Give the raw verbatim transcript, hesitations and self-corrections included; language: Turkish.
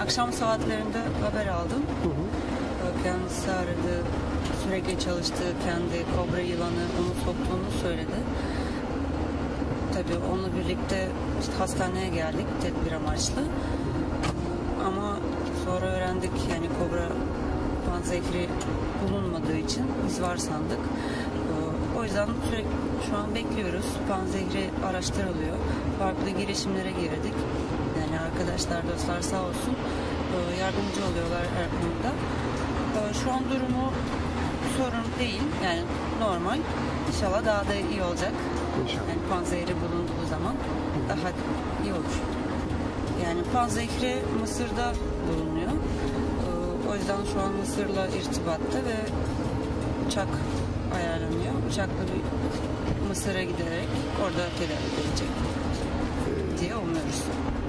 akşam saatlerinde haber aldım. Hı hı. Kendisi aradı. Sürekli çalıştığı kendi kobra yılanı onu soktuğunu söyledi. Tabii onunla birlikte işte hastaneye geldik tedbir amaçlı. Ama sonra öğrendik yani kobra panzehri bulunmadığı için biz var sandık. O yüzden sürekli şu an bekliyoruz. Panzehri araştırılıyor. Farklı girişimlere girdik. Yani arkadaşlar, dostlar sağ olsun yardımcı oluyorlar her konuda. Şu an durumu sorun değil. Yani normal. İnşallah daha da iyi olacak. Yani panzehri bulunduğu zaman daha iyi olur. Yani panzehri Mısır'da bulunuyor. O yüzden şu an Mısır'la irtibatta ve uçak ayarlanıyor. Uçakla bir Mısır'a giderek orada tedavi edilecek diye umuyoruz.